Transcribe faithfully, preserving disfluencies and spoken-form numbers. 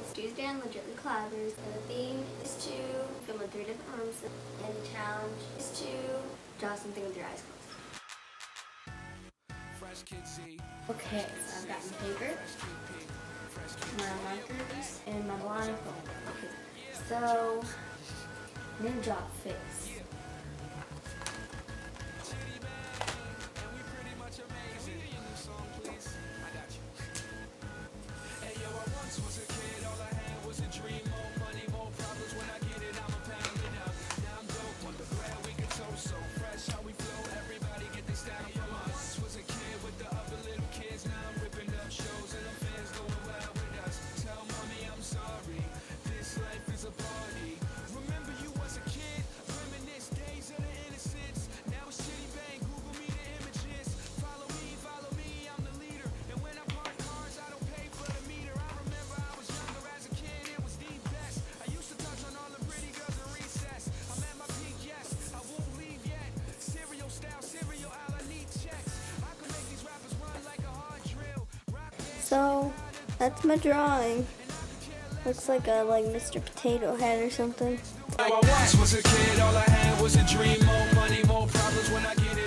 Tuesday and Legitly Collabers. And the theme is to film in three different rooms. And the challenge is to draw something with your eyes closed. Okay, so I've got my paper, my markers, and my blindfold. Okay, so I'm gonna draw a face. So that's my drawing. Looks like a like Mister Potato Head or something. I once was a kid, all I had was a dream, more money, more problems when I get it.